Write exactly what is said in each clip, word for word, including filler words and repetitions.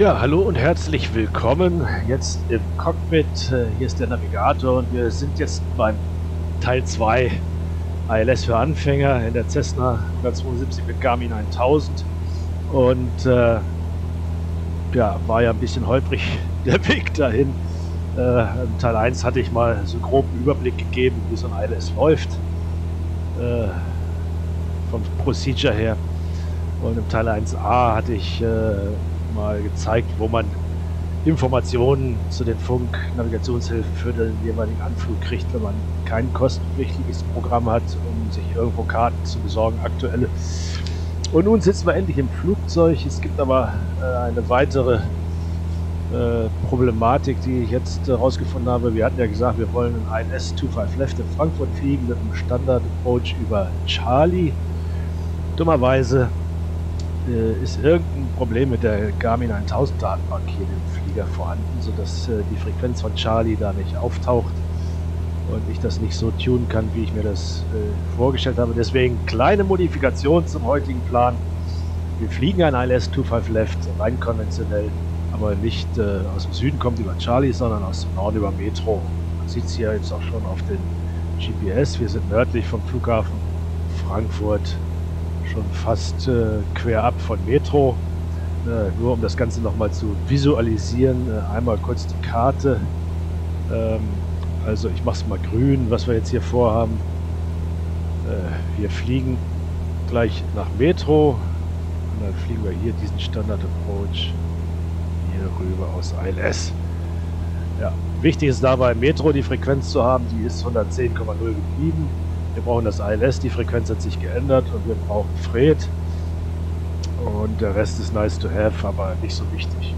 Ja, hallo und herzlich willkommen jetzt im Cockpit. Hier ist der Navigator und wir sind jetzt beim Teil zwei I L S für Anfänger in der Cessna hundertzweiundsiebzig mit Garmin tausend. Und äh, ja, war ja ein bisschen holprig der Weg dahin. Äh, Im Teil eins hatte ich mal so einen groben Überblick gegeben, wie so ein I L S läuft, äh, vom Procedure her. Und im Teil eins a hatte ich äh, mal gezeigt, wo man Informationen zu den Funk-Navigationshilfen für den jeweiligen Anflug kriegt, wenn man kein kostenpflichtiges Programm hat, um sich irgendwo Karten zu besorgen, aktuelle. Und nun sitzen wir endlich im Flugzeug. Es gibt aber äh, eine weitere äh, Problematik, die ich jetzt herausgefunden äh, habe. Wir hatten ja gesagt, wir wollen ein I L S fünfundzwanzig Left in Frankfurt fliegen mit einem Standard-Approach über Charlie. Dummerweise äh, ist irgendein Problem mit der Garmin tausend Datenbank hier im Flieger vorhanden, sodass äh, die Frequenz von Charlie da nicht auftaucht und ich das nicht so tunen kann, wie ich mir das äh, vorgestellt habe. Deswegen kleine Modifikation zum heutigen Plan. Wir fliegen ein I L S fünfundzwanzig Left, rein konventionell, aber nicht äh, aus dem Süden kommt über Charlie, sondern aus dem Norden über Metro. Man sieht es hier jetzt auch schon auf den G P S. Wir sind nördlich vom Flughafen Frankfurt, schon fast äh, quer ab von Metro. Äh, nur um das Ganze nochmal zu visualisieren, äh, einmal kurz die Karte. Ähm, also ich mache es mal grün, was wir jetzt hier vorhaben. Äh, wir fliegen gleich nach Metro und dann fliegen wir hier diesen Standard Approach hier rüber aus I L S. Ja, wichtig ist dabei, Metro die Frequenz zu haben, die ist hundertzehn Komma null geblieben. Wir brauchen das I L S, die Frequenz hat sich geändert und wir brauchen Fred. Und der Rest ist nice to have, aber nicht so wichtig.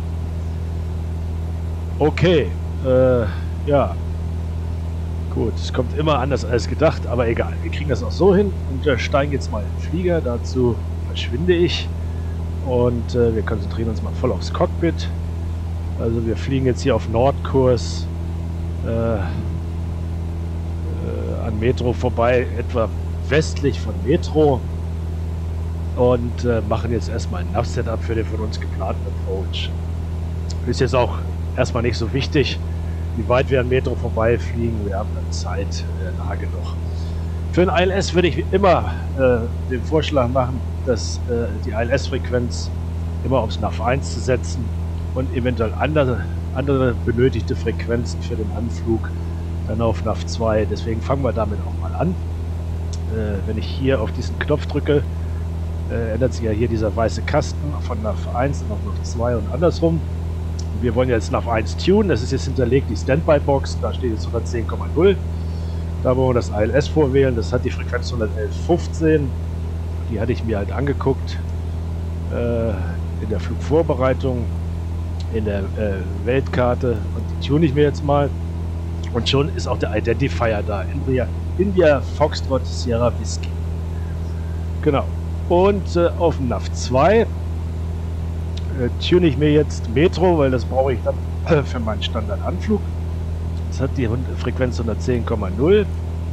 Okay, äh, ja. Gut, es kommt immer anders als gedacht, aber egal. Wir kriegen das auch so hin und wir steigen jetzt mal in den Flieger. Dazu verschwinde ich und äh, wir konzentrieren uns mal voll aufs Cockpit. Also wir fliegen jetzt hier auf Nordkurs äh, an Metro vorbei, etwa westlich von Metro, und äh, machen jetzt erstmal ein Nav-Setup für den von uns geplanten Approach. Ist jetzt auch erstmal nicht so wichtig, wie weit wir an Metro vorbeifliegen. Wir haben dann Zeit, äh, nah genug. Für ein I L S würde ich wie immer äh, den Vorschlag machen, dass äh, die I L S-Frequenz immer aufs Nav eins zu setzen und eventuell andere, andere benötigte Frequenzen für den Anflug dann auf Nav zwei. Deswegen fangen wir damit auch mal an. Äh, wenn ich hier auf diesen Knopf drücke, äh, ändert sich ja hier dieser weiße Kasten von Nav eins auf Nav zwei und andersrum. Wir wollen jetzt Nav eins tunen. Das ist jetzt hinterlegt, die Standby-Box. Da steht jetzt hundertzehn Komma null. Da wollen wir das I L S vorwählen. Das hat die Frequenz hundertelf Komma fünfzehn. Die hatte ich mir halt angeguckt äh, in der Flugvorbereitung, in der äh, Weltkarte, und die tune ich mir jetzt mal. Und schon ist auch der Identifier da. India, India Foxtrot Sierra Whiskey. Genau. Und äh, auf dem Nav zwei äh, tune ich mir jetzt Metro, weil das brauche ich dann äh, für meinen Standardanflug. Das hat die Frequenz hundertzehn Komma null.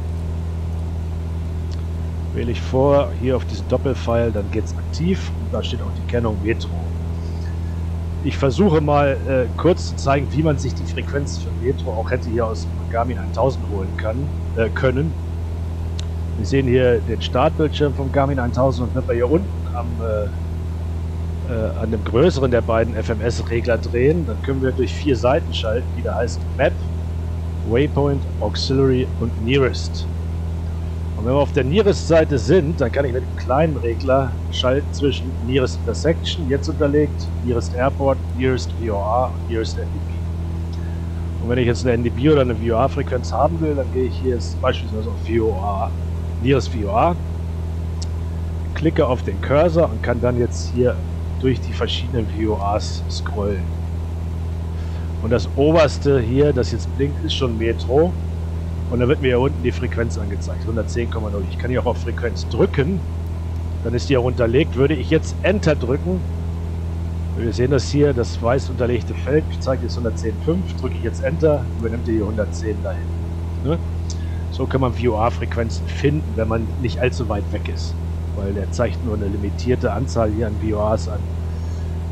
Wähle ich vor, hier auf diesen Doppelpfeil, dann geht es aktiv. Und da steht auch die Kennung Metro. Ich versuche mal äh, kurz zu zeigen, wie man sich die Frequenz für Metro auch hätte hier aus dem Garmin tausend holen kann, äh, können. Wir sehen hier den Startbildschirm vom Garmin tausend, und wenn wir hier unten am, äh, äh, an dem größeren der beiden F M S-Regler drehen, dann können wir durch vier Seiten schalten, die da heißt Map, Waypoint, Auxiliary und Nearest. Und wenn wir auf der Nearest-Seite sind, dann kann ich mit dem kleinen Regler schalten zwischen Nearest Intersection, jetzt unterlegt, Nearest Airport, Nearest V O R und Nearest N D B. Und wenn ich jetzt eine N D B oder eine V O R-Frequenz haben will, dann gehe ich hier jetzt beispielsweise auf V O R, Nearest V O R, klicke auf den Cursor und kann dann jetzt hier durch die verschiedenen V O Rs scrollen. Und das oberste hier, das jetzt blinkt, ist schon Metro. Und dann wird mir hier unten die Frequenz angezeigt, hundertzehn Komma null. Ich kann hier auch auf Frequenz drücken, dann ist die auch unterlegt. Würde ich jetzt Enter drücken, wir sehen das hier, das weiß unterlegte Feld zeigt jetzt hundertzehn Komma fünf, drücke ich jetzt Enter, übernimmt ihr hier hundertzehn dahin. Ne? So kann man V O R-Frequenzen finden, wenn man nicht allzu weit weg ist, weil der zeigt nur eine limitierte Anzahl hier an V O Rs an.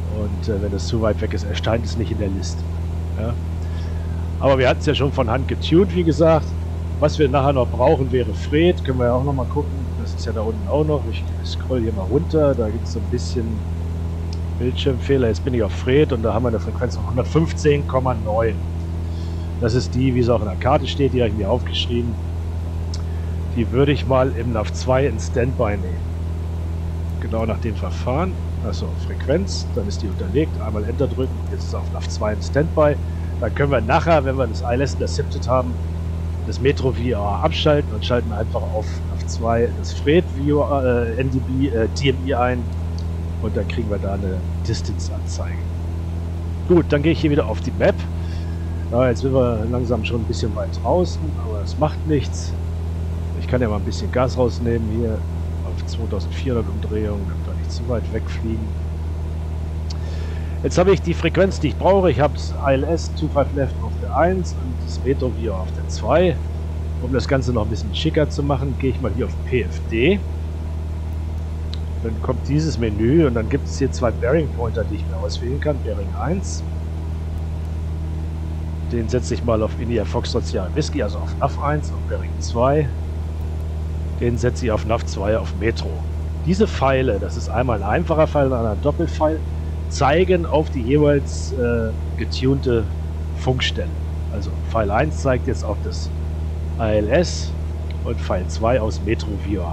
Und äh, wenn es zu weit weg ist, erscheint es nicht in der Liste. Ja? Aber wir hatten es ja schon von Hand getuned, wie gesagt. Was wir nachher noch brauchen, wäre Fred. Können wir ja auch noch mal gucken. Das ist ja da unten auch noch. Ich scroll hier mal runter. Da gibt es so ein bisschen Bildschirmfehler. Jetzt bin ich auf Fred und da haben wir eine Frequenz von hundertfünfzehn Komma neun. Das ist die, wie es auch in der Karte steht. Die habe ich mir aufgeschrieben. Die würde ich mal im N A V zwei in Standby nehmen. Genau nach dem Verfahren. Also Frequenz, dann ist die unterlegt. Einmal Enter drücken. Jetzt ist es auf N A V zwei in Standby. Dann können wir nachher, wenn wir das I L S intercepted haben, das Metro V R abschalten und schalten einfach auf N A V zwei das Fred äh, N D B äh, D M I ein und dann kriegen wir da eine Distance-Anzeige. Gut, dann gehe ich hier wieder auf die Map. Ja, jetzt sind wir langsam schon ein bisschen weit draußen, aber es macht nichts. Ich kann ja mal ein bisschen Gas rausnehmen hier auf zweitausendvierhundert Umdrehungen, damit wir nicht zu weit wegfliegen. Jetzt habe ich die Frequenz, die ich brauche. Ich habe das I L S fünfundzwanzig Left auf der eins und das Metro V R auf der zwei. Um das Ganze noch ein bisschen schicker zu machen, gehe ich mal hier auf P F D. Dann kommt dieses Menü und dann gibt es hier zwei Bearing Pointer, die ich mir auswählen kann. Bearing eins. Den setze ich mal auf India Foxtrot Sierra Whisky, also auf N A V eins, auf Bearing zwei. Den setze ich auf N A V zwei auf Metro. Diese Pfeile, das ist einmal ein einfacher Pfeil und ein Doppelpfeil, zeigen auf die jeweils äh, getunte Funkstelle. Also Pfeil eins zeigt jetzt auf das I L S und Pfeil zwei aus Metro V R.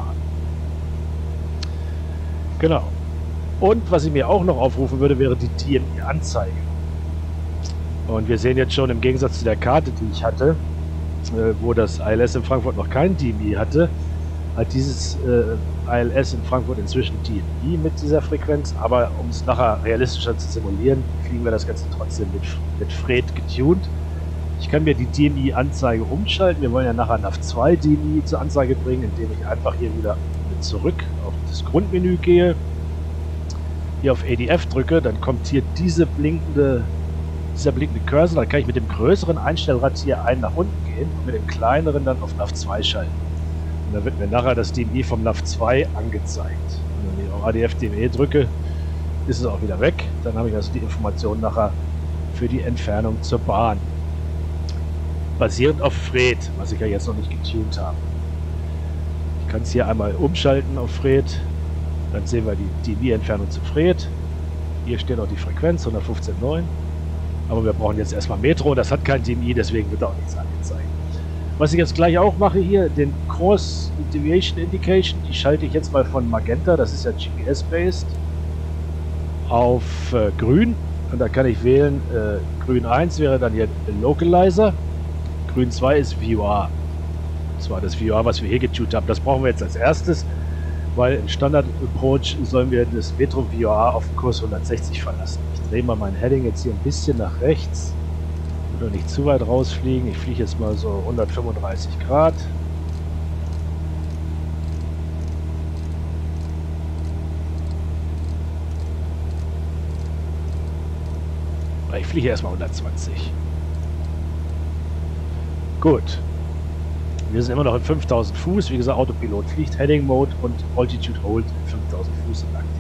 Genau. Und was ich mir auch noch aufrufen würde, wäre die D M I-Anzeige. Und wir sehen jetzt schon im Gegensatz zu der Karte, die ich hatte, äh, wo das I L S in Frankfurt noch kein D M I hatte, hat dieses äh, I L S in Frankfurt inzwischen D M I mit dieser Frequenz, aber um es nachher realistischer zu simulieren, kriegen wir das Ganze trotzdem mit, mit Fred getuned. Ich kann mir die D M I-Anzeige umschalten. Wir wollen ja nachher N A V zwei D M I zur Anzeige bringen, indem ich einfach hier wieder zurück auf das Grundmenü gehe, hier auf A D F drücke, dann kommt hier diese blinkende, dieser blinkende Cursor, dann kann ich mit dem größeren Einstellrad hier einen nach unten gehen und mit dem kleineren dann auf N A V zwei schalten. Und dann wird mir nachher das D M I vom N A V zwei angezeigt. Und wenn ich auf A D F D M E drücke, ist es auch wieder weg. Dann habe ich also die Information nachher für die Entfernung zur Bahn. Basierend auf Fred, was ich ja jetzt noch nicht getuned habe. Ich kann es hier einmal umschalten auf Fred. Dann sehen wir die D M I-Entfernung zu Fred. Hier steht auch die Frequenz hundertfünfzehn Komma neun. Aber wir brauchen jetzt erstmal Metro. Das hat kein D M I, deswegen wird auch nichts angezeigt. Was ich jetzt gleich auch mache hier, den Course Deviation Indication, die schalte ich jetzt mal von Magenta, das ist ja G P S-based, auf äh, Grün. Und da kann ich wählen, äh, Grün eins wäre dann hier Localizer, Grün zwei ist V R. Das war das V R, was wir hier getuned haben. Das brauchen wir jetzt als erstes, weil im Standard Approach sollen wir das Metro V R auf Kurs hundertsechzig verlassen. Ich drehe mal mein Heading jetzt hier ein bisschen nach rechts. Ich will nicht zu weit rausfliegen. Ich fliege jetzt mal so hundertfünfunddreißig Grad. Ich fliege erstmal hundertzwanzig. Gut. Wir sind immer noch in fünftausend Fuß. Wie gesagt, Autopilot fliegt, Heading Mode und Altitude Hold fünftausend Fuß sind aktiviert.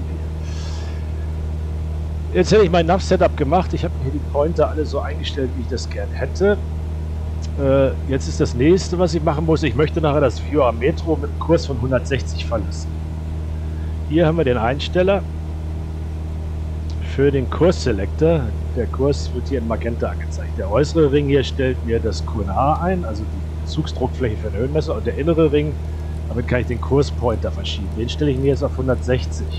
Jetzt hätte ich mein N A V-Setup gemacht. Ich habe mir hier die Pointer alle so eingestellt, wie ich das gern hätte. Äh, jetzt ist das nächste, was ich machen muss. Ich möchte nachher das V R Metro mit einem Kurs von hundertsechzig verlassen. Hier haben wir den Einsteller für den Kurs-Selector. Der Kurs wird hier in Magenta angezeigt. Der äußere Ring hier stellt mir das Q N H ein, also die Bezugsdruckfläche für den Höhenmesser, und der innere Ring, damit kann ich den Kurspointer verschieben. Den stelle ich mir jetzt auf hundertsechzig.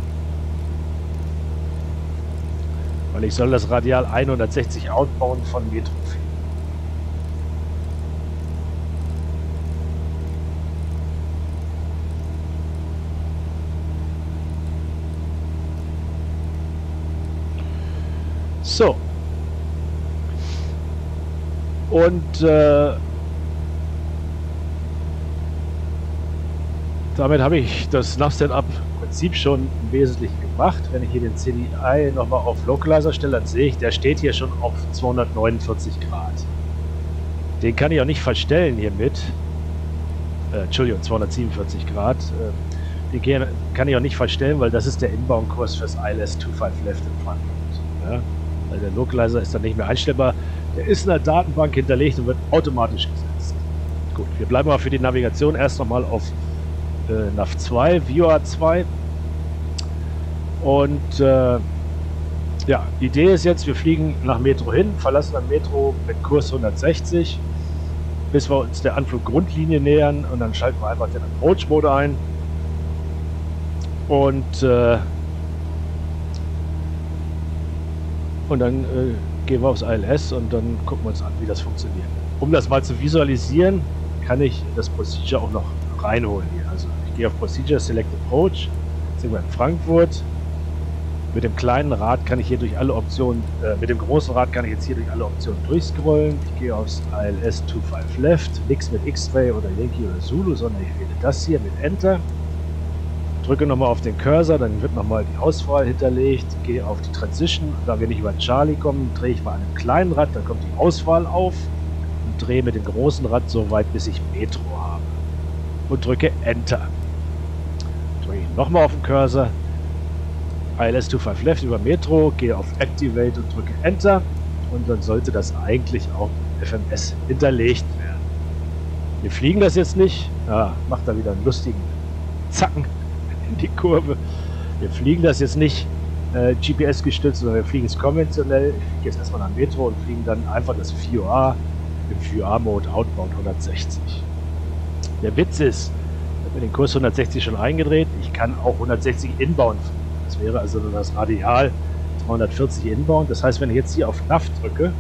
Weil ich soll das Radial hundertsechzig outbound von Metro fliegen. So. Und äh, damit habe ich das N A V-Setup im Prinzip schon im Wesentlichen gemacht. Wenn ich hier den C D I nochmal auf Localizer stelle, dann sehe ich, der steht hier schon auf zweihundertneunundvierzig Grad. Den kann ich auch nicht verstellen hiermit. Äh, Entschuldigung, zweihundertsiebenundvierzig Grad. Äh, die gehen, kann ich auch nicht verstellen, weil das ist der Inbound-Kurs fürs I L S fünfundzwanzig Left in Frankfurt. Ja? Also der Localizer ist dann nicht mehr einstellbar. Der ist in der Datenbank hinterlegt und wird automatisch gesetzt. Gut, wir bleiben aber für die Navigation erst nochmal auf äh, Nav zwei, V O A zwei. Und äh, ja, die Idee ist jetzt, wir fliegen nach Metro hin, verlassen dann Metro mit Kurs hundertsechzig, bis wir uns der Anfluggrundlinie nähern und dann schalten wir einfach den Approach-Mode ein. Und, äh, und dann äh, gehen wir aufs I L S und dann gucken wir uns an, wie das funktioniert. Um das mal zu visualisieren, kann ich das Procedure auch noch reinholen hier. Also ich gehe auf Procedure, Select Approach, jetzt sind wir in Frankfurt. Mit dem kleinen Rad kann ich hier durch alle Optionen, äh, mit dem großen Rad kann ich jetzt hier durch alle Optionen durchscrollen. Ich gehe aufs I L S fünfundzwanzig Left, nichts mit X-Ray oder Yankee oder Zulu, sondern ich wähle das hier mit Enter. Drücke nochmal auf den Cursor, dann wird nochmal die Auswahl hinterlegt, gehe auf die Transition, da wir nicht über Charlie kommen, drehe ich mal an dem kleinen Rad, dann kommt die Auswahl auf und drehe mit dem großen Rad so weit, bis ich Metro habe und drücke Enter. Drücke ich nochmal auf den Cursor, I L S fünfundzwanzig Left über Metro, gehe auf Activate und drücke Enter und dann sollte das eigentlich auch F M S hinterlegt werden. Wir fliegen das jetzt nicht, ja, macht da wieder einen lustigen Zacken in die Kurve. Wir fliegen das jetzt nicht äh, G P S gestützt, sondern wir fliegen es konventionell. Ich fliege jetzt erstmal nach Metro und fliegen dann einfach das V O A im V O A-Mode Outbound hundertsechzig. Der Witz ist, ich habe mir den Kurs hundertsechzig schon eingedreht, ich kann auch hundertsechzig Inbound fliegen. Das wäre also das Radial dreihundertvierzig Inbound. Das heißt, wenn ich jetzt hier auf Nav drücke,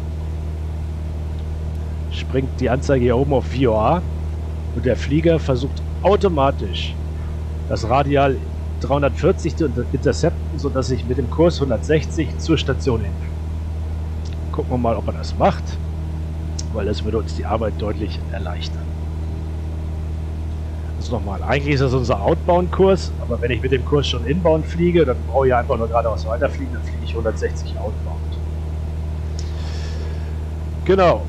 springt die Anzeige hier oben auf V O A und der Flieger versucht automatisch das Radial dreihundertvierzig zu intercepten, sodass ich mit dem Kurs hundertsechzig zur Station hin. Gucken wir mal, ob er das macht, weil das würde uns die Arbeit deutlich erleichtern. Also nochmal, eigentlich ist das unser Outbound-Kurs, aber wenn ich mit dem Kurs schon Inbound fliege, dann brauche ich einfach nur geradeaus weiterfliegen, dann fliege ich hundertsechzig Outbound. Genau.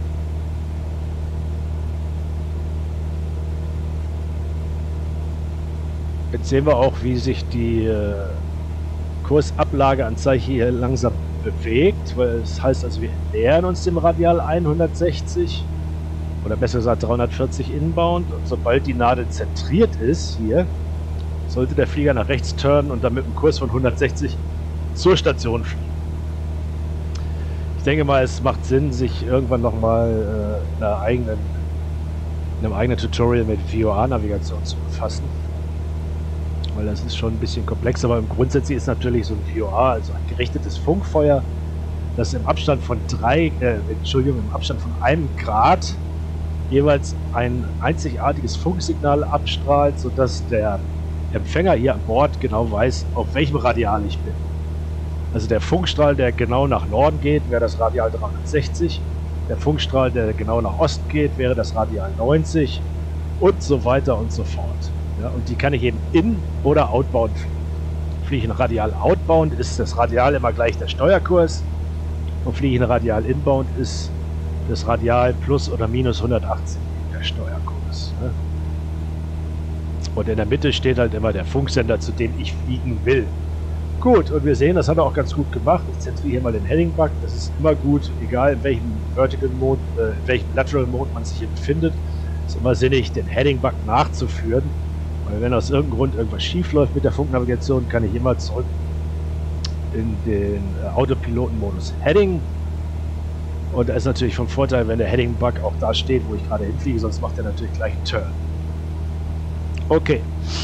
Jetzt sehen wir auch, wie sich die äh, Kursablageanzeige hier langsam bewegt, weil es heißt also, wir nähern uns dem Radial hundertsechzig oder besser gesagt dreihundertvierzig Inbound und sobald die Nadel zentriert ist hier, sollte der Flieger nach rechts turnen und dann mit einem Kurs von hundertsechzig zur Station fliegen. Ich denke mal, es macht Sinn, sich irgendwann nochmal äh, in, eigenen, in einem eigenen Tutorial mit V O A-Navigation zu befassen. Weil das ist schon ein bisschen komplex, aber grundsätzlich ist natürlich so ein V O A, also ein gerichtetes Funkfeuer, das im Abstand von drei, äh, Entschuldigung, im Abstand von einem Grad jeweils ein einzigartiges Funksignal abstrahlt, sodass der Empfänger hier an Bord genau weiß, auf welchem Radial ich bin. Also der Funkstrahl, der genau nach Norden geht, wäre das Radial dreihundertsechzig, der Funkstrahl, der genau nach Osten geht, wäre das Radial neunzig und so weiter und so fort. Ja, und die kann ich eben in- oder outbound fliegen. Fliege ich in Radial outbound, ist das Radial immer gleich der Steuerkurs. Und fliege ich in Radial inbound, ist das Radial plus oder minus hundertachtzig der Steuerkurs. Ne? Und in der Mitte steht halt immer der Funksender, zu dem ich fliegen will. Gut, und wir sehen, das hat er auch ganz gut gemacht. Ich zentriere hier mal den Heading Bug. Das ist immer gut, egal in welchem Vertical Mode, äh, in welchem Lateral Mode man sich hier befindet. Es ist immer sinnig, den Heading Bug nachzuführen. Weil wenn aus irgendeinem Grund irgendwas schief läuft mit der Funknavigation, kann ich immer zurück in den äh, Autopiloten-Modus Heading. Und da ist natürlich vom Vorteil, wenn der Heading Bug auch da steht, wo ich gerade hinfliege, sonst macht er natürlich gleich einen Turn. Okay.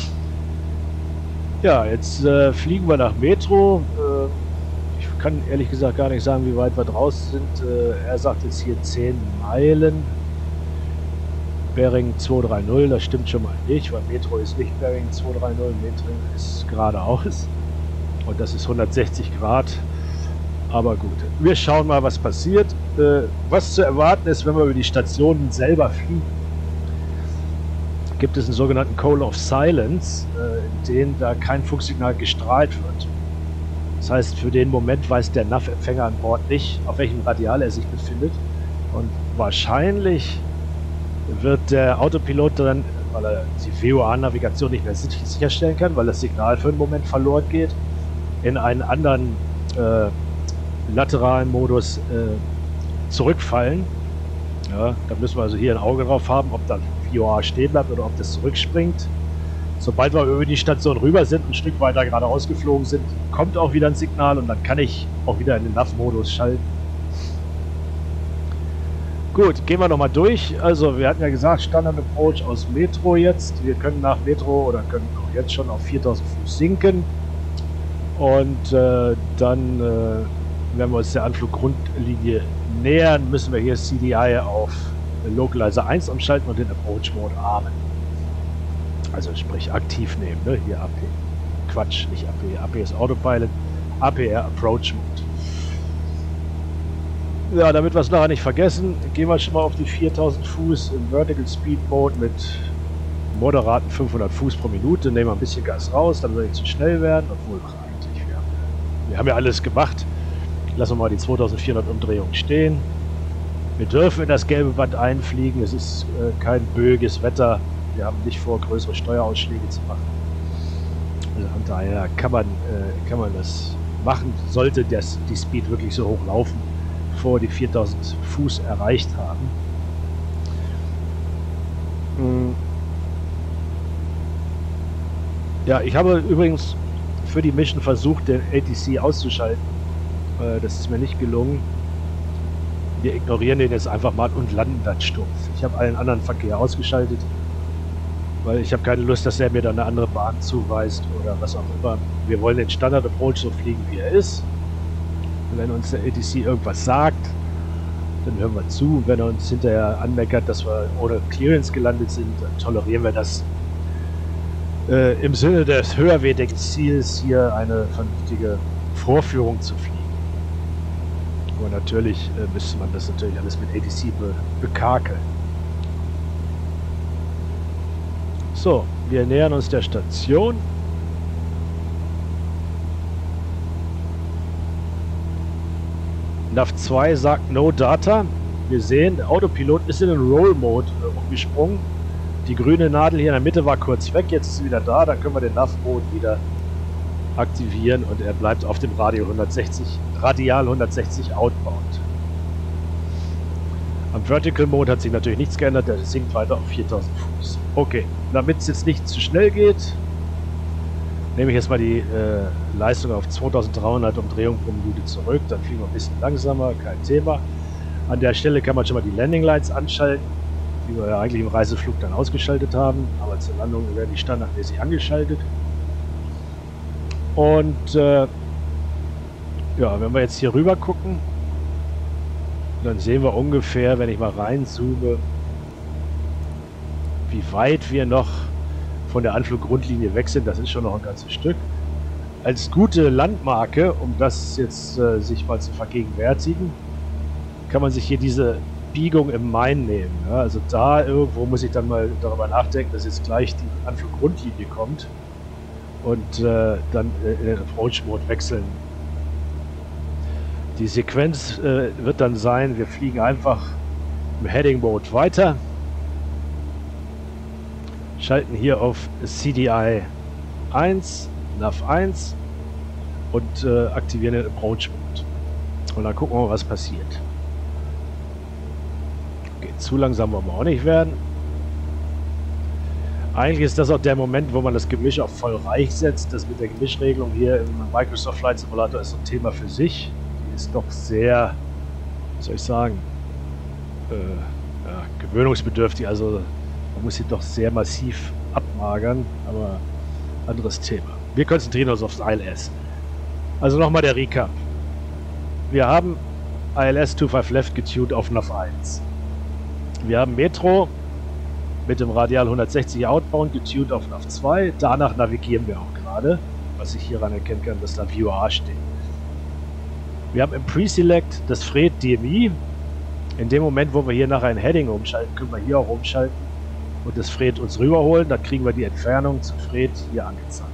Ja, jetzt äh, fliegen wir nach Metro. Äh, ich kann ehrlich gesagt gar nicht sagen, wie weit wir draußen sind. Äh, er sagt jetzt hier zehn Meilen. Bearing zweihundertdreißig, das stimmt schon mal nicht, weil Metro ist nicht Bearing zweihundertdreißig, Metro ist geradeaus. Und das ist hundertsechzig Grad. Aber gut, wir schauen mal, was passiert. Äh, was zu erwarten ist, wenn wir über die Stationen selber fliegen, gibt es einen sogenannten Call of Silence, äh, in dem da kein Funksignal gestrahlt wird. Das heißt, für den Moment weiß der N A V-Empfänger an Bord nicht, auf welchem Radial er sich befindet. Und wahrscheinlich wird der Autopilot dann weil er die V O A-Navigation nicht mehr sicherstellen kann, weil das Signal für einen Moment verloren geht, in einen anderen äh, lateralen Modus äh, zurückfallen. Ja, da müssen wir also hier ein Auge drauf haben, ob dann V O A stehen bleibt oder ob das zurückspringt. Sobald wir über die Station rüber sind und ein Stück weiter geradeaus geflogen sind, kommt auch wieder ein Signal und dann kann ich auch wieder in den N A V-Modus schalten. Gut, gehen wir nochmal durch. Also wir hatten ja gesagt, Standard Approach aus Metro jetzt. Wir können nach Metro oder können auch jetzt schon auf viertausend Fuß sinken. Und äh, dann, äh, wenn wir uns der Anfluggrundlinie nähern, müssen wir hier C D I auf Localizer eins umschalten und den Approach Mode armen. Also sprich aktiv nehmen, ne? Hier A P. Quatsch, nicht A P. A P ist Autopilot. A P R Approach Mode. Ja, damit wir es nachher nicht vergessen, gehen wir schon mal auf die viertausend Fuß im Vertical Speed Mode mit moderaten fünfhundert Fuß pro Minute. Nehmen wir ein bisschen Gas raus, damit wir nicht zu schnell werden. Obwohl, ach, eigentlich, wir haben, wir haben ja alles gemacht. Lassen wir mal die zweitausendvierhundert Umdrehungen stehen. Wir dürfen in das gelbe Band einfliegen. Es ist äh, kein böiges Wetter. Wir haben nicht vor, größere Steuerausschläge zu machen. Also von daher kann man, äh, kann man das machen, sollte das, die Speed wirklich so hoch laufen, bevor wir die viertausend Fuß erreicht haben. Ja, ich habe übrigens für die Mission versucht, den A T C auszuschalten. Äh, das ist mir nicht gelungen. Wir ignorieren den jetzt einfach mal und landen dann stumpf. Ich habe allen anderen Verkehr ausgeschaltet, weil ich habe keine Lust, dass er mir dann eine andere Bahn zuweist oder was auch immer. Wir wollen den Standard Approach so fliegen, wie er ist. Und wenn uns der A T C irgendwas sagt, dann hören wir zu. Und wenn er uns hinterher anmeckert, dass wir ohne Clearance gelandet sind, dann tolerieren wir das. Äh, im Sinne des höherwertigen Ziels, hier eine vernünftige Vorführung zu fliegen. Aber natürlich äh, müsste man das natürlich alles mit A T C be bekakeln. So, wir nähern uns der Station. N A V zwei sagt No Data. Wir sehen, der Autopilot ist in den Roll Mode äh, umgesprungen. Die grüne Nadel hier in der Mitte war kurz weg, jetzt ist sie wieder da. Dann können wir den N A V-Mode wieder aktivieren und er bleibt auf dem Radio hundertsechzig, Radial hundertsechzig outbound. Am Vertical Mode hat sich natürlich nichts geändert, der sinkt weiter auf viertausend Fuß. Okay, damit es jetzt nicht zu schnell geht, nehme ich jetzt mal die äh, Leistung auf zweitausenddreihundert Umdrehungen pro Minute zurück, dann fliegen wir ein bisschen langsamer, kein Thema. An der Stelle kann man schon mal die Landing Lights anschalten, die wir ja eigentlich im Reiseflug dann ausgeschaltet haben, aber zur Landung werden die standardmäßig angeschaltet. Und äh, ja, wenn wir jetzt hier rüber gucken, dann sehen wir ungefähr, wenn ich mal reinzoome, wie weit wir noch von der Anfluggrundlinie weg sind. Das ist schon noch ein ganzes Stück. Als gute Landmarke, um das jetzt äh, sich mal zu vergegenwärtigen, kann man sich hier diese Biegung im Main nehmen. Ja? Also da irgendwo muss ich dann mal darüber nachdenken, dass jetzt gleich die Anfluggrundlinie kommt und äh, dann äh, in den Approach-Mode wechseln. Die Sequenz äh, wird dann sein, wir fliegen einfach im Heading-Mode weiter, schalten hier auf C D I eins, N A V eins und äh, aktivieren den Approach-Mode. Und dann gucken wir mal, was passiert. Okay, zu langsam wollen wir auch nicht werden. Eigentlich ist das auch der Moment, wo man das Gemisch auf voll reich setzt. Das mit der Gemischregelung hier im Microsoft Flight Simulator ist so ein Thema für sich. Die ist doch sehr, wie soll ich sagen, äh, ja, gewöhnungsbedürftig. Also man muss sie doch sehr massiv abmagern, aber anderes Thema. Wir konzentrieren uns aufs I L S. Also nochmal der Recap. Wir haben I L S fünfundzwanzig Left getuned auf N A V eins. Wir haben Metro mit dem Radial hundertsechzig Outbound getuned auf N A V zwei. Danach navigieren wir auch gerade, was ich hieran erkennen kann, dass da V O A steht. Wir haben im Pre-Select das Fred D M I. In dem Moment, wo wir hier nachher ein Heading umschalten, können wir hier auch umschalten und das Fred uns rüberholen. Dann kriegen wir die Entfernung zum Fred hier angezeigt.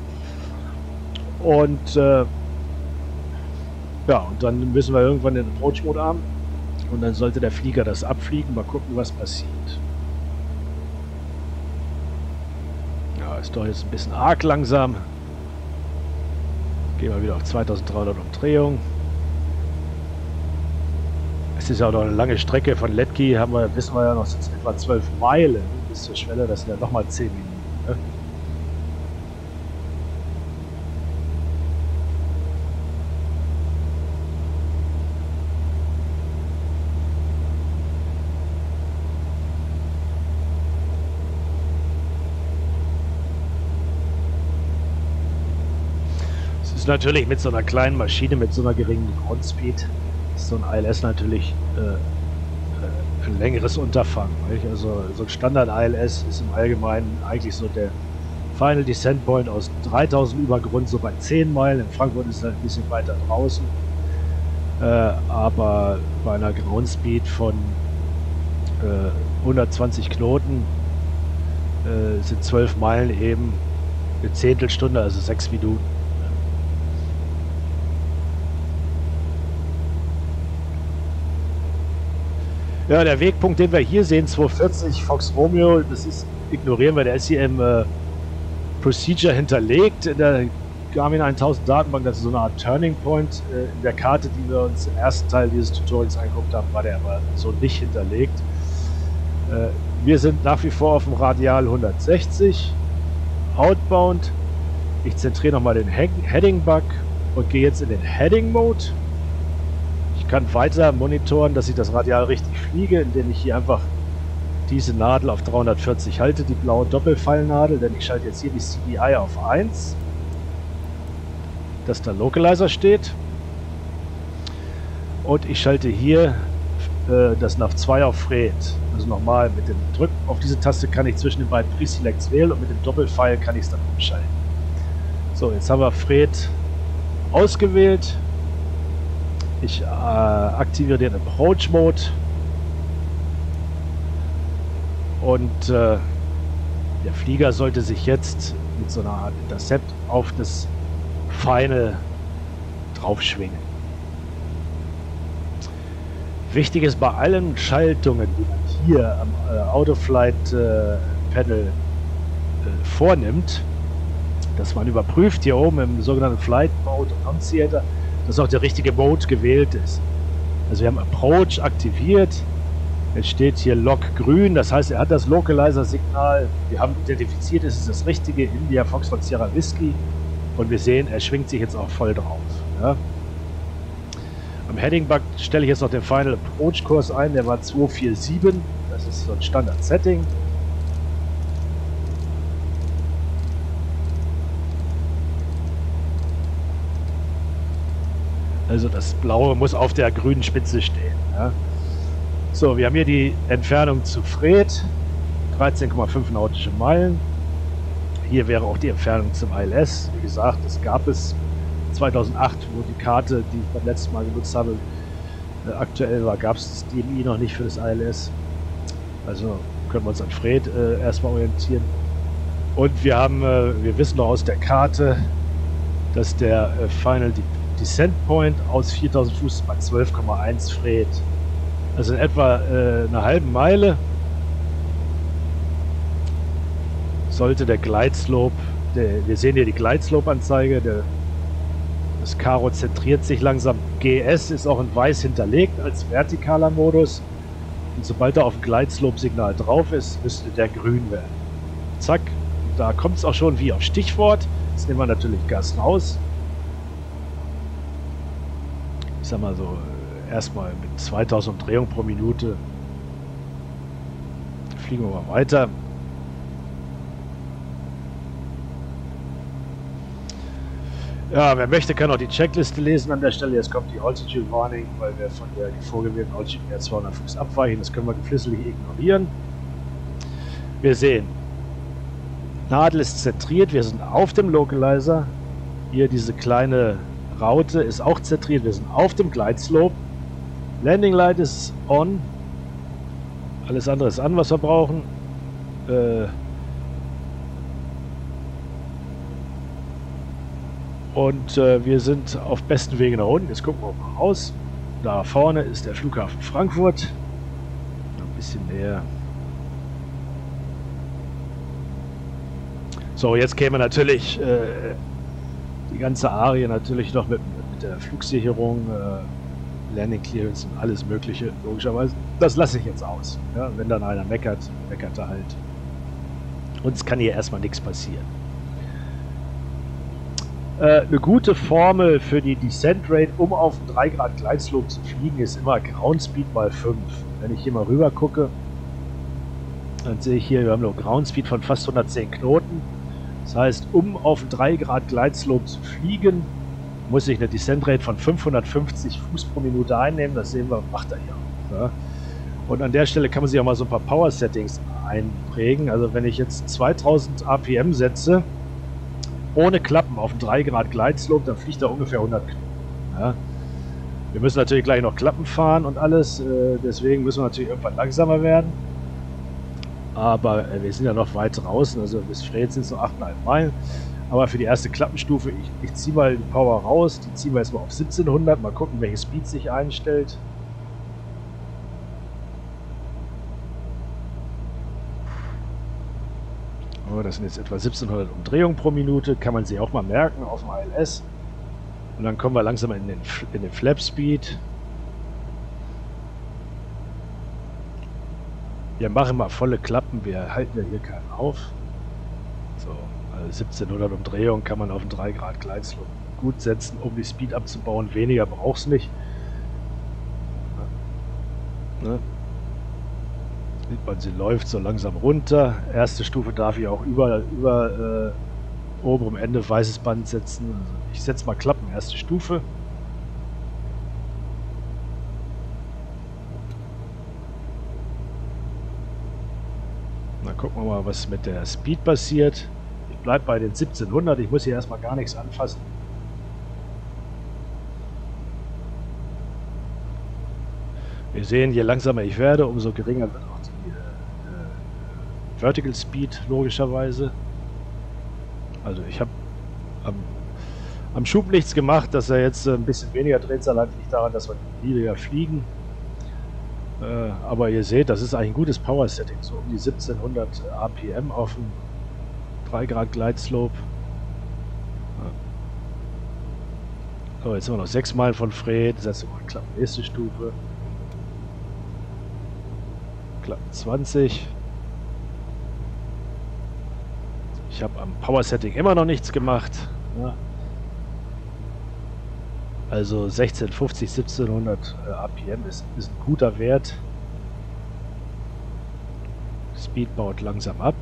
Und äh, ja, und dann müssen wir irgendwann den Approach-Mode haben und dann sollte der Flieger das abfliegen. Mal gucken, was passiert. ist doch jetzt ein bisschen arg langsam. Gehen wir wieder auf zweitausenddreihundert Umdrehungen. Es ist ja auch noch eine lange Strecke. Von Letki haben wir, wissen wir ja noch, sind es etwa zwölf Meilen bis zur Schwelle. Das sind ja nochmal zehn Minuten. Ne? Es ist natürlich mit so einer kleinen Maschine, mit so einer geringen Grundspeed, ist so ein I L S natürlich äh, ein längeres Unterfangen. Nicht? Also so ein Standard-I L S ist im Allgemeinen eigentlich so der Final Descent Point aus dreitausend über Grund, so bei zehn Meilen. In Frankfurt ist es halt ein bisschen weiter draußen. Äh, aber bei einer Groundspeed von äh, hundertzwanzig Knoten äh, sind zwölf Meilen eben eine Zehntelstunde, also sechs Minuten. Ja, der Wegpunkt, den wir hier sehen, zweihundertvierzig Fox Romeo, das ist, ignorieren wir, der ist hier im äh, Procedure hinterlegt, in der Garmin tausend Datenbank, das ist so eine Art Turning Point. Äh, in der Karte, die wir uns im ersten Teil dieses Tutorials angeguckt haben, war der aber so nicht hinterlegt. Äh, wir sind nach wie vor auf dem Radial hundertsechzig, Outbound. Ich zentriere nochmal den Heading Bug und gehe jetzt in den Heading Mode. Ich kann weiter monitoren, dass ich das Radial richtig fliege, indem ich hier einfach diese Nadel auf dreihundertvierzig halte, die blaue Doppelpfeilnadel, denn ich schalte jetzt hier die C D I auf eins, dass der Localizer steht, und ich schalte hier äh, das Nav zwei auf Fred. Also nochmal, mit dem Drück auf diese Taste kann ich zwischen den beiden Preselects wählen und mit dem Doppelpfeil kann ich es dann umschalten. So, jetzt haben wir Fred ausgewählt. Ich äh, aktiviere den Approach Mode und äh, der Flieger sollte sich jetzt mit so einer Art Intercept auf das Final draufschwingen. Wichtig ist bei allen Schaltungen, die man hier am äh, Autoflight äh, Panel äh, vornimmt, dass man überprüft hier oben im sogenannten Flight Mode Annunciator, dass auch der richtige Mode gewählt ist. Also wir haben Approach aktiviert, jetzt steht hier Log grün, das heißt, er hat das Localizer-Signal, wir haben identifiziert, es ist das richtige India Foxtrot Sierra Whiskey, und wir sehen, er schwingt sich jetzt auch voll drauf. Ja. Am Heading Bug stelle ich jetzt noch den Final Approach Kurs ein, der war zwei vier sieben, das ist so ein Standard-Setting. Also das Blaue muss auf der grünen Spitze stehen. Ja. So, wir haben hier die Entfernung zu Fred, dreizehn Komma fünf nautische Meilen. Hier wäre auch die Entfernung zum I L S. Wie gesagt, das gab es zweitausendacht, wo die Karte, die ich beim letzten Mal genutzt habe, äh, aktuell war, gab es das D M I noch nicht für das I L S. Also können wir uns an Fred äh, erstmal orientieren. Und wir haben, äh, wir wissen noch aus der Karte, dass der äh, Final Descent Point aus viertausend Fuß bei zwölf Komma eins Fred. Also in etwa äh, eine halbe Meile sollte der Glideslope, der, wir sehen hier die Glideslope-Anzeige, der, das Karo zentriert sich langsam. G S ist auch in weiß hinterlegt als vertikaler Modus. Und sobald er auf dem Glideslope-Signal drauf ist, müsste der grün werden. Zack, da kommt es auch schon wie auf Stichwort. Jetzt nehmen wir natürlich Gas raus. Ich sag mal so, erstmal mit zweitausend Umdrehungen pro Minute fliegen wir mal weiter. Ja, wer möchte, kann auch die Checkliste lesen an der Stelle. Jetzt kommt die Altitude Warning, weil wir von der vorgewählten Altitude mehr zweihundert Fuß abweichen. Das können wir geflissentlich ignorieren. Wir sehen, Nadel ist zentriert, wir sind auf dem Localizer. Hier diese kleine Raute ist auch zentriert, wir sind auf dem Glideslope. Landing Light ist on. Alles andere ist an, was wir brauchen. Äh Und äh, wir sind auf besten Wege nach unten. Jetzt gucken wir mal raus. Da vorne ist der Flughafen Frankfurt. Noch ein bisschen näher. So, jetzt käme natürlich äh, die ganze Arie natürlich noch mit, mit der Flugsicherung, äh, Landing Clearance und alles mögliche, logischerweise. Das lasse ich jetzt aus. Ja, wenn dann einer meckert, meckert er halt. Uns kann hier erstmal nichts passieren. Äh, eine gute Formel für die Descent Rate, um auf einen drei Grad Gleitslope zu fliegen, ist immer Ground Speed mal fünf. Wenn ich hier mal rüber gucke, dann sehe ich hier, wir haben noch Ground Speed von fast hundertzehn Knoten. Das heißt, um auf einen drei Grad Gleitslope zu fliegen, muss ich eine Descent Rate von fünfhundertfünfzig Fuß pro Minute einnehmen. Das sehen wir, macht er hier. Ja. Und an der Stelle kann man sich auch mal so ein paar Power Settings einprägen. Also wenn ich jetzt zweitausend R P M setze, ohne Klappen auf einen drei Grad Gleitslope, dann fliegt er ungefähr hundert Knoten. Ja. Wir müssen natürlich gleich noch Klappen fahren und alles. Äh, deswegen müssen wir natürlich irgendwann langsamer werden. Aber äh, wir sind ja noch weit draußen, also bis Fred sind es noch acht Komma fünf Meilen. Aber für die erste Klappenstufe, ich, ich ziehe mal die Power raus, die ziehen wir jetzt mal auf siebzehnhundert, mal gucken, welche Speed sich einstellt. Oh, das sind jetzt etwa siebzehnhundert Umdrehungen pro Minute, kann man sich auch mal merken auf dem I L S. Und dann kommen wir langsam in den, in den Flap Speed. Wir machen mal volle Klappen, wir halten ja hier keinen auf. So, also siebzehnhundert Umdrehungen kann man auf einen drei Grad Gleitslope gut setzen, um die Speed abzubauen. Weniger braucht es nicht. Ne? Sieht man, sie läuft so langsam runter. Erste Stufe darf ich auch über, über äh, oberem Ende weißes Band setzen. Also ich setze mal Klappen, erste Stufe. Dann gucken wir mal, was mit der Speed passiert. Ich bleibe bei den siebzehnhundert. Ich muss hier erstmal gar nichts anfassen. Wir sehen, je langsamer ich werde, umso geringer wird auch die äh, Vertical Speed logischerweise. Also ich habe am, am Schub nichts gemacht, dass er jetzt ein bisschen weniger Drehzahl hat, liegt daran, dass wir niedriger fliegen. Äh, aber ihr seht, das ist eigentlich ein gutes Power Setting, so um die siebzehnhundert R P M auf dem drei Grad Gleitslope. Ja. So, jetzt sind wir noch sechs Meilen von Fred, setzen wir mal Klappen, nächste Stufe. Klappen zwanzig. Ich habe am Power Setting immer noch nichts gemacht. Ja. Also sechzehnhundertfünfzig, siebzehnhundert R P M ist, ist ein guter Wert. Speed baut langsam ab.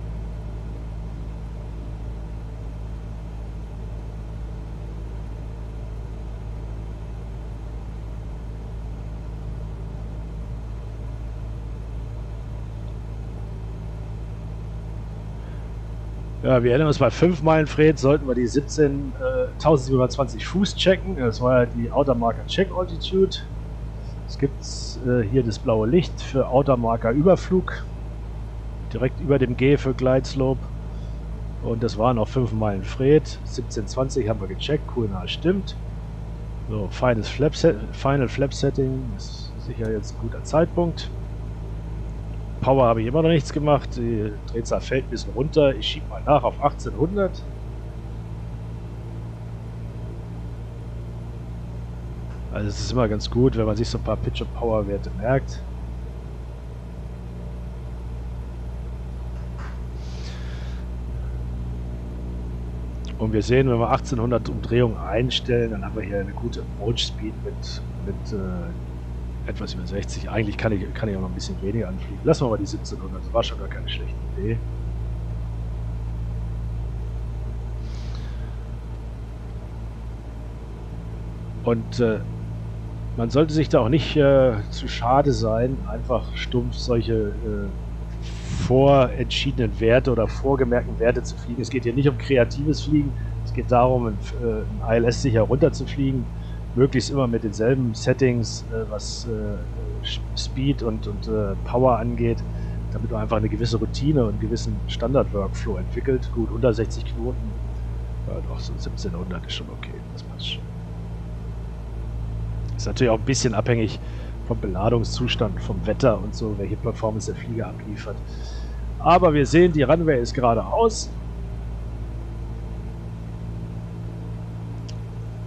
Ja, wir erinnern uns, bei fünf Meilen Fred sollten wir die siebzehntausendsiebenhundertzwanzig Fuß checken. Das war ja die Outer Marker Check Altitude. Es gibt äh, hier das blaue Licht für Outer Marker Überflug. Direkt über dem G für Gleitslope. Und das waren auf fünf Meilen Fred. siebzehn zwanzig haben wir gecheckt. Cool, na, stimmt. So, Final Flap, Set, Final Flap Setting ist sicher jetzt ein guter Zeitpunkt. Power habe ich immer noch nichts gemacht. Die Drehzahl fällt ein bisschen runter. Ich schiebe mal nach auf achtzehnhundert. Also es ist immer ganz gut, wenn man sich so ein paar Pitch- und Power-Werte merkt. Und wir sehen, wenn wir achtzehnhundert Umdrehungen einstellen, dann haben wir hier eine gute Approach Speed mit, mit äh, etwas über sechzig. Eigentlich kann ich, kann ich auch noch ein bisschen weniger anfliegen. Lassen wir mal die siebzehnhundert. Das war schon gar keine schlechte Idee. Und äh, man sollte sich da auch nicht äh, zu schade sein, einfach stumpf solche äh, vorentschiedenen Werte oder vorgemerkten Werte zu fliegen. Es geht hier nicht um kreatives Fliegen. Es geht darum, ein, äh, ein I L S sicher runterzufliegen. Möglichst immer mit denselben Settings, äh, was äh, Speed und, und äh, Power angeht, damit man einfach eine gewisse Routine und einen gewissen Standard-Workflow entwickelt. Gut, unter sechzig Knoten, ja doch, so siebzehnhundert ist schon okay, das passt schon. Ist natürlich auch ein bisschen abhängig vom Beladungszustand, vom Wetter und so, welche Performance der Flieger abliefert. Aber wir sehen, die Runway ist geradeaus.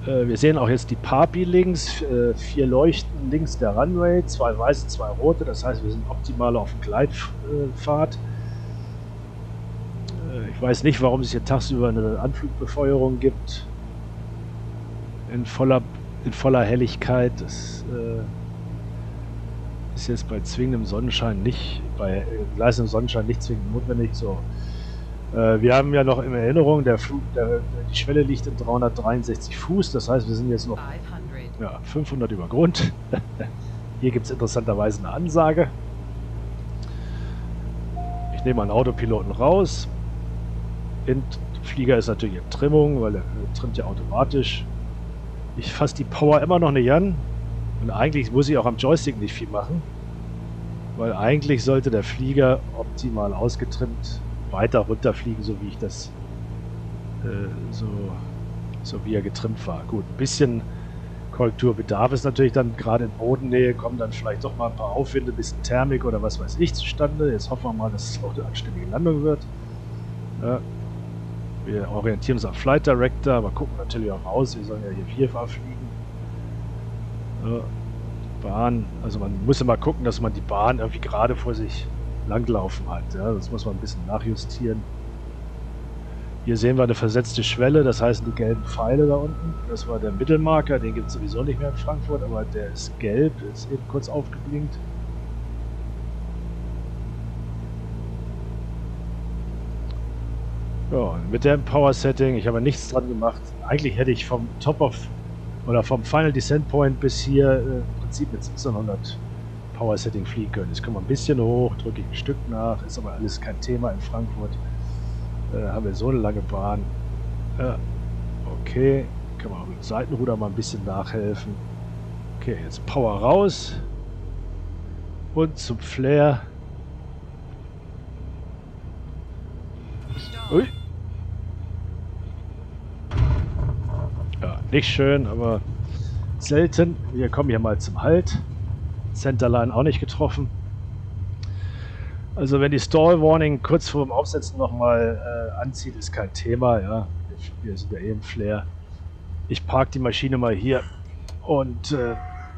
Äh, wir sehen auch jetzt die Papi links, äh, vier Leuchten links der Runway, zwei weiße, zwei rote, das heißt wir sind optimal auf dem Gleitpfad. Äh, ich weiß nicht, warum es hier tagsüber eine Anflugbefeuerung gibt. In voller, in voller Helligkeit. Das äh, ist jetzt bei zwingendem Sonnenschein nicht, bei äh, gleißendem Sonnenschein nicht zwingend notwendig. So. Äh, wir haben ja noch in Erinnerung, der Flug, der, die Schwelle liegt in dreihundertdreiundsechzig Fuß, das heißt wir sind jetzt noch ja, fünfhundert über Grund. Hier gibt es interessanterweise eine Ansage. Ich nehme einen Autopiloten raus. Der Flieger ist natürlich in Trimmung, weil er trimmt ja automatisch. Ich fasse die Power immer noch nicht an und eigentlich muss ich auch am Joystick nicht viel machen, weil eigentlich sollte der Flieger optimal ausgetrimmt weiter runterfliegen, so wie ich das äh, so, so wie er getrimmt war. Gut, ein bisschen Korrektur bedarf es natürlich dann, gerade in Bodennähe kommen dann vielleicht doch mal ein paar Aufwinde, ein bisschen Thermik oder was weiß ich zustande. Jetzt hoffen wir mal, dass es auch eine anständige Landung wird. Ja. Wir orientieren uns am Flight Director, aber gucken natürlich auch raus, wir sollen ja hier V F A fliegen. Ja. Bahn, also man muss immer gucken, dass man die Bahn irgendwie gerade vor sich langlaufen hat. Ja. Das muss man ein bisschen nachjustieren. Hier sehen wir eine versetzte Schwelle, das heißen die gelben Pfeile da unten. Das war der Mittelmarker, den gibt es sowieso nicht mehr in Frankfurt, aber der ist gelb, ist eben kurz aufgeblinkt. Ja, mit dem Power Setting, ich habe nichts dran gemacht. Eigentlich hätte ich vom Top of oder vom Final Descent Point bis hier äh, im Prinzip mit siebzehnhundert Power Setting fliegen können. Jetzt kommen wir ein bisschen hoch, drücke ich ein Stück nach, ist aber alles kein Thema in Frankfurt. Äh, haben wir so eine lange Bahn. Ja, okay, kann man auch mit dem Seitenruder mal ein bisschen nachhelfen. Okay, jetzt Power raus und zum Flare. Ui. Ja, nicht schön, aber selten. Wir kommen hier mal zum Halt. Centerline auch nicht getroffen. Also wenn die Stall Warning kurz vor dem Aufsetzen nochmal äh, anzieht, ist kein Thema. Ja, wir sind ja eh im Flare. Ich parke die Maschine mal hier und äh,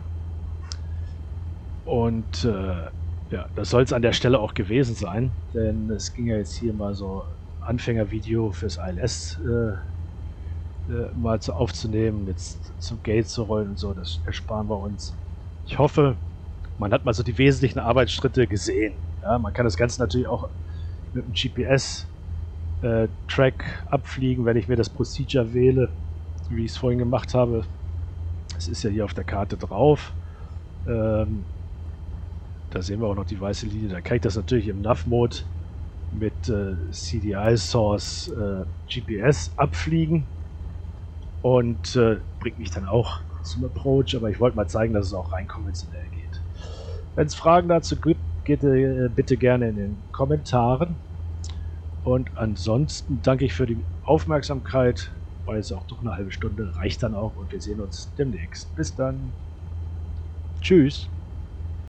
und äh, ja, das soll es an der Stelle auch gewesen sein, denn es ging ja jetzt hier mal so Anfängervideo fürs I L S äh, äh, mal zu aufzunehmen, jetzt zum Gate zu rollen und so, das ersparen wir uns. Ich hoffe, man hat mal so die wesentlichen Arbeitsschritte gesehen. Ja, man kann das Ganze natürlich auch mit dem G P S-Track äh, abfliegen, wenn ich mir das Procedure wähle, wie ich es vorhin gemacht habe. Es ist ja hier auf der Karte drauf. Ähm, da sehen wir auch noch die weiße Linie. Da kann ich das natürlich im Nav-Mode mit äh, C D I-Source äh, G P S abfliegen und äh, bringt mich dann auch zum Approach, aber ich wollte mal zeigen, dass es auch rein konventionell geht. Wenn es Fragen dazu gibt, geht äh, bitte gerne in den Kommentaren und ansonsten danke ich für die Aufmerksamkeit, weil es auch doch eine halbe Stunde reicht dann auch und wir sehen uns demnächst. Bis dann. Tschüss.